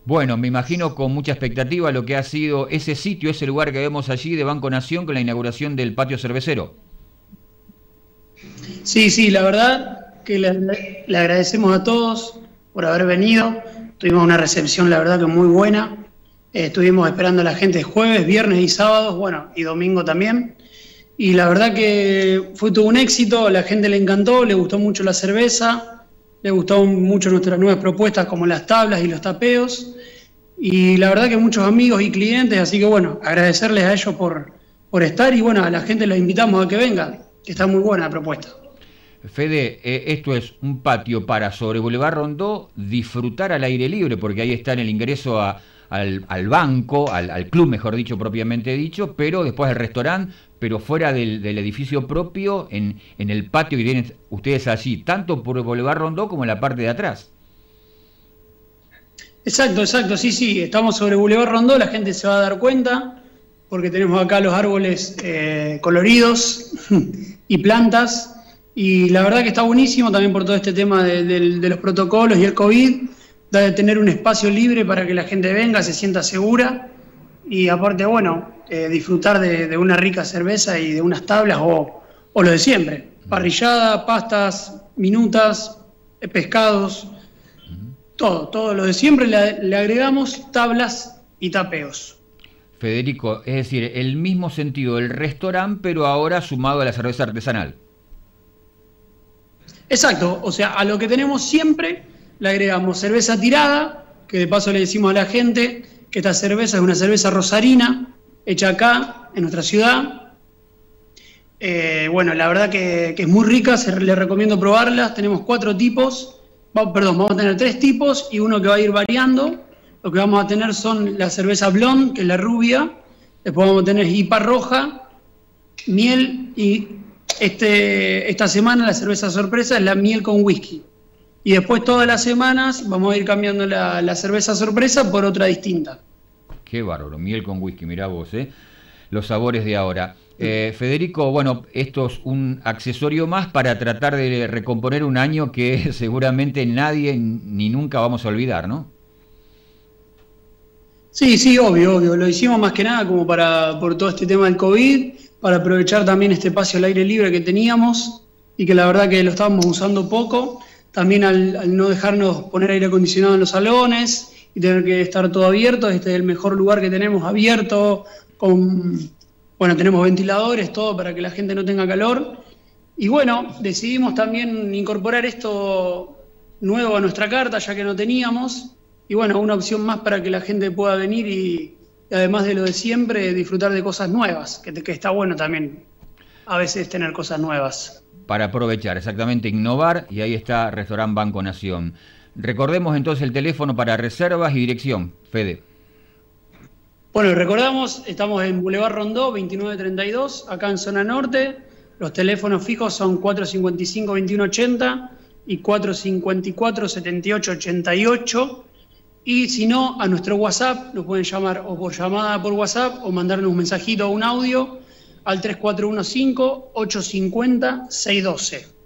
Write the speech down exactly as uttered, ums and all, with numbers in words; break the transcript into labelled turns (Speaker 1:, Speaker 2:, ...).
Speaker 1: Bueno, me imagino con mucha expectativa lo que ha sido ese sitio, ese lugar que vemos allí de Banco Nación con la inauguración del patio cervecero.
Speaker 2: Sí, sí, la verdad que le, le agradecemos a todos por haber venido. Tuvimos una recepción, la verdad que muy buena. Eh, estuvimos esperando a la gente jueves, viernes y sábados, bueno, y domingo también. Y la verdad que fue todo un éxito, a la gente le encantó, le gustó mucho la cerveza, le gustó mucho nuestras nuevas propuestas como las tablas y los tapeos. Y la verdad que muchos amigos y clientes, así que bueno, agradecerles a ellos por, por estar y bueno, a la gente los invitamos a que vengan, que está muy buena la propuesta.
Speaker 1: Fede, eh, esto es un patio para sobre Boulevard Rondó, disfrutar al aire libre, porque ahí está en el ingreso a, al, al banco, al, al club, mejor dicho, propiamente dicho, pero después el restaurante, pero fuera del, del edificio propio, en, en el patio que tienen ustedes allí, tanto por Boulevard Rondó como en la parte de atrás.
Speaker 2: Exacto, exacto, sí, sí, estamos sobre Boulevard Rondó, la gente se va a dar cuenta, porque tenemos acá los árboles eh, coloridos y plantas. Y la verdad que está buenísimo también por todo este tema de, de, de los protocolos y el COVID, de tener un espacio libre para que la gente venga, se sienta segura y aparte, bueno, eh, disfrutar de, de una rica cerveza y de unas tablas o, o lo de siempre, parrillada, pastas, minutas, eh, pescados, todo, todo lo de siempre, le, le agregamos tablas y tapeos.
Speaker 1: Federico, es decir, el mismo sentido del restaurante, pero ahora sumado a la cerveza artesanal.
Speaker 2: Exacto, o sea, a lo que tenemos siempre le agregamos cerveza tirada, que de paso le decimos a la gente que esta cerveza es una cerveza rosarina, hecha acá, en nuestra ciudad. Eh, bueno, la verdad que, que es muy rica, se, les recomiendo probarlas. Tenemos cuatro tipos, va, perdón, vamos a tener tres tipos y uno que va a ir variando. Lo que vamos a tener son la cerveza blonde, que es la rubia, después vamos a tener I P A roja, miel y... Este, esta semana la cerveza sorpresa es la miel con whisky. Y después todas las semanas vamos a ir cambiando la, la cerveza sorpresa por otra distinta.
Speaker 1: Qué bárbaro, miel con whisky, mirá vos, ¿eh? Los sabores de ahora. Eh, Federico, bueno, esto es un accesorio más para tratar de recomponer un año que seguramente nadie ni nunca vamos a olvidar, ¿no?
Speaker 2: Sí, sí, obvio, obvio. Lo hicimos más que nada como para por todo este tema del COVID, para aprovechar también este espacio al aire libre que teníamos y que la verdad que lo estábamos usando poco. También al, al no dejarnos poner aire acondicionado en los salones y tener que estar todo abierto. Este es el mejor lugar que tenemos abierto, con, bueno, tenemos ventiladores, todo para que la gente no tenga calor. Y bueno, decidimos también incorporar esto nuevo a nuestra carta, ya que no teníamos. Y bueno, una opción más para que la gente pueda venir y, y además de lo de siempre, disfrutar de cosas nuevas, que, que está bueno también a veces tener cosas nuevas.
Speaker 1: Para aprovechar, exactamente, innovar, y ahí está Restaurant Banco Nación. Recordemos entonces el teléfono para reservas y dirección, Fede.
Speaker 2: Bueno, recordamos, estamos en Boulevard Rondó, veintinueve treinta y dos, acá en zona norte. Los teléfonos fijos son cuatro cinco cinco, veintiuno ochenta y cuatro cinco cuatro, setenta y ocho ochenta y ocho. Y si no, a nuestro WhatsApp, nos pueden llamar o por llamada por WhatsApp o mandarnos un mensajito o un audio al tres cuatro uno cinco, ocho cinco cero, seis uno dos.